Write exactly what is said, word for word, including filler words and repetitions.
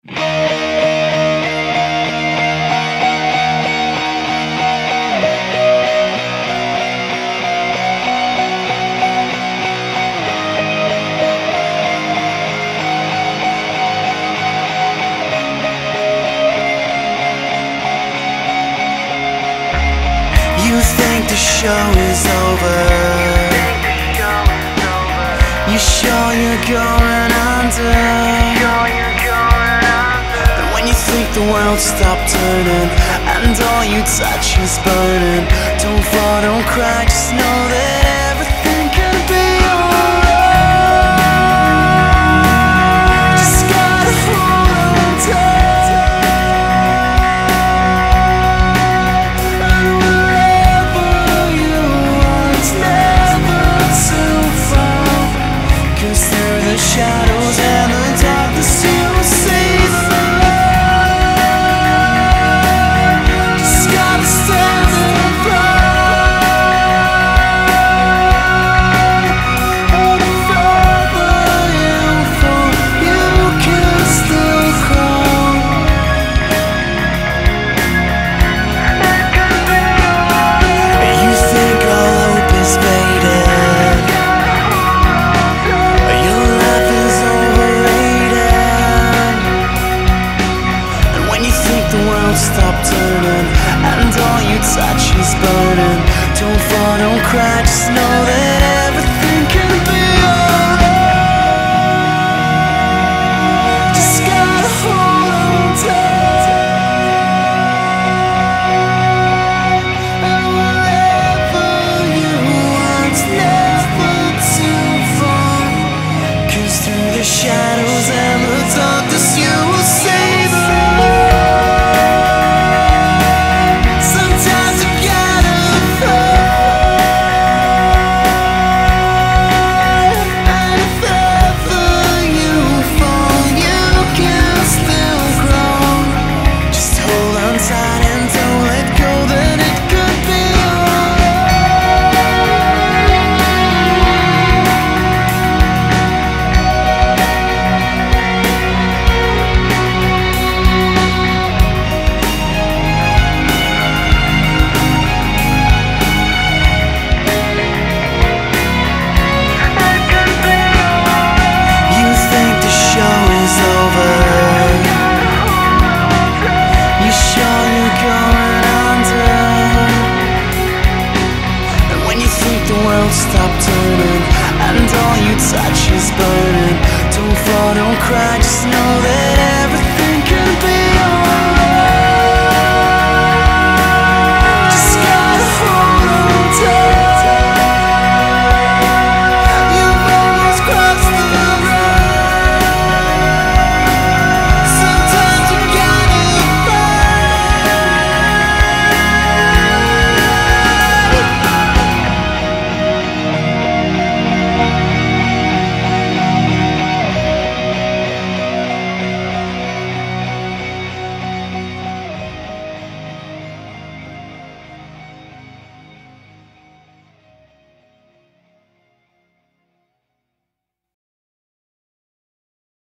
You think the show is over? You sure you're going under? And when you think the world stopped turning and all you touch is burning, don't fall, don't cry, just know that everything can be alright. Just gotta hold on tight, and wherever you are, it's never too far, 'cause through the shadows and the darkness you will see the light. Just gotta stand and fight, and the further you fall, you can still crawl. You think all hope is faded, your life is overrated, and when you think the world stopped turning and all you touch is burning, don't fall, don't cry, just know that